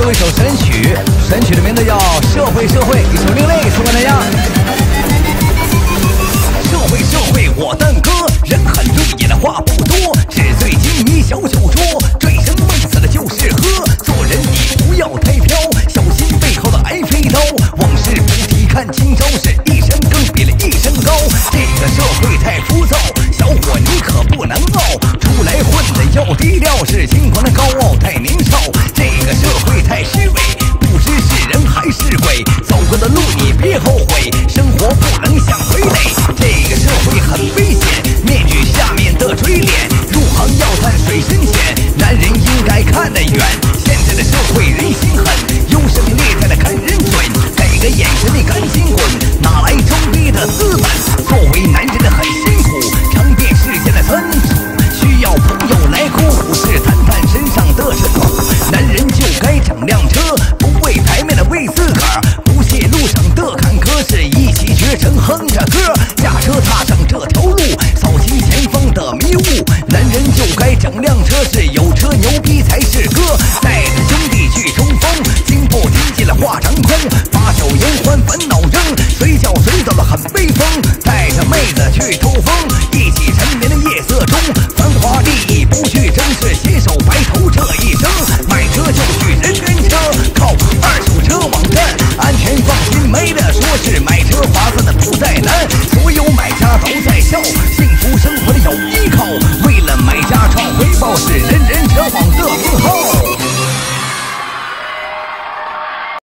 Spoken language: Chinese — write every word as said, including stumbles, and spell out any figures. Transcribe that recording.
一首神曲，神曲的名字叫《社会社会》，一首另类，送给大家。社会社会，我的歌，人很多也的话不多，纸醉金迷小酒桌，醉生梦死的就是喝。做人你不要太飘，小心背后的挨飞刀。往事不提看今朝，是一山更比了一山高。这个社会太浮躁，小伙你可不能傲，出来混的要低调，是轻狂的高傲太年少。这个社会太虚伪，不知是人还是鬼，走过的路你别后悔，生活不能想傀儡。这个社会很危险，面具下面的嘴脸，入行要探水深浅，男人应该看得远。现在的社会人心狠，优胜劣汰的看人准，给个眼神你赶紧滚，哪来装逼的资本？作为男人的很辛苦，尝遍世界的酸楚，需要朋友来鼓舞，是谈谈身上的尘土。男人就该整辆车，不为牌面的为自个儿，不屑路上的坎坷，是一骑绝尘哼着歌，驾车踏上这条路，扫清前方的迷雾。男人就该整辆车，是有车牛逼才是哥，带着兄弟去冲锋，经不经济了话长空，把酒言欢烦恼扔，随叫随走了很威风，带着妹子去兜风，一起沉眠的夜色中，繁华利益不去争，是携手白头这一生。买车就去人人车，靠二手车网站，安全放心没得说，是买车划算的不再难，所有买家都在笑，幸福生活的有依靠，为了买家创回报，是人人车网的名号。